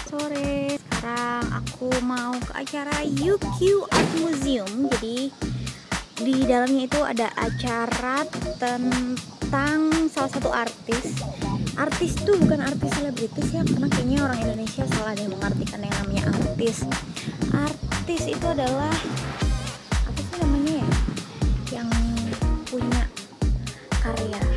sore. Sekarang aku mau ke acara UQ Art Museum. Jadi di dalamnya itu ada acara tentang salah satu artis. Artis tuh bukan artis selebritis ya, karena kayaknya orang Indonesia salah deh mengartikan yang namanya artis. Artis itu adalah apa sih namanya ya? Yang punya karya.